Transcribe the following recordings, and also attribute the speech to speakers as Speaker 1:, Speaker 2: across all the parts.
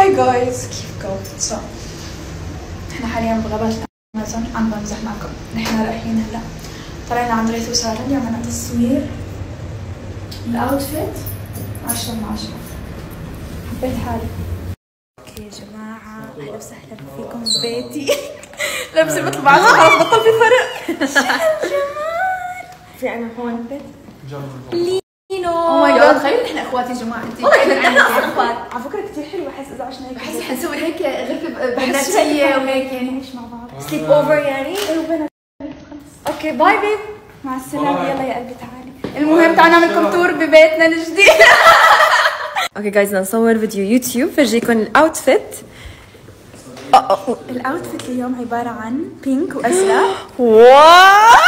Speaker 1: هاي جايز، كيفكم؟ احنا حاليا بغابات الامازون عم بمزح معكم. نحن رايحين هلا، طلعنا عند ريث وسارة اليوم عنا تصوير. الاوتفيت 10 من 10، حبيت حالي. اوكي يا جماعة، اهلا وسهلا فيكم ببيتي. لابسة مثل بعضها، خلاص بطل في فرق. جمال. في عنا هون بيت لينو. او ماي جاد، تخيلوا نحن اخوات يا جماعة. انت والله نحن اخوات على فكرة، كثير حلوة. بحس اذا عشنا هيك، بحس حنسوي هيك غرفة بناتية وهيك، يعني نعيش مع بعض سليب اوفر يعني. ايوه اوكي باي بيب، مع السلامة. يلا يا قلبي تعالي. المهم تعالوا نعملكم تور ببيتنا الجديد.
Speaker 2: اوكي جايز، بدنا نصور فيديو يوتيوب فرجيكم الاوتفيت.
Speaker 1: الاوتفيت اليوم عبارة عن بينك وازرق.
Speaker 2: واو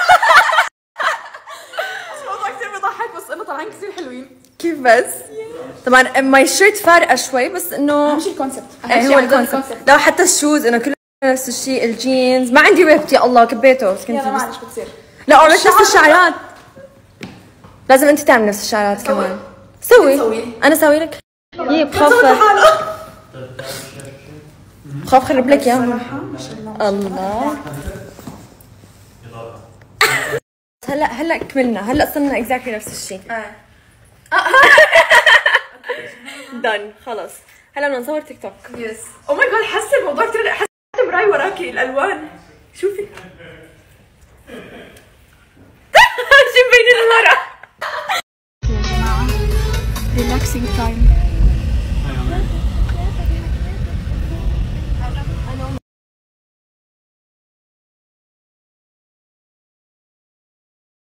Speaker 1: الموضوع كثير بيضحك، بس انه طالعين كثير حلوين.
Speaker 2: كيف بس؟ طبعا ماي شيرت فارقة شوي، بس انه
Speaker 1: اهم شيء الكونسبت.
Speaker 2: هو الكونسبت. لا حتى الشوز انه كله نفس الشيء. الجينز ما عندي ريبت، يا الله كبيته. بس كنت
Speaker 1: يلا معلش بتصير.
Speaker 2: لا عملت نفس الشعرات. لازم انت تعمل نفس الشعرات كمان. سوي. انا سوي لك. بخاف اخرب لك اياهم. الله. هلا كملنا. هلا صرنا اكزاكتلي نفس الشيء. دن خلص. هلا بدنا نصور تيك توك.
Speaker 1: يس. او ماي جاد، حاسه الموضوع كثير. حاسه مراي وراكي الالوان. شوفي.
Speaker 2: شو مبينين ورا.
Speaker 1: يا جماعه، ريلاكسينج تايم.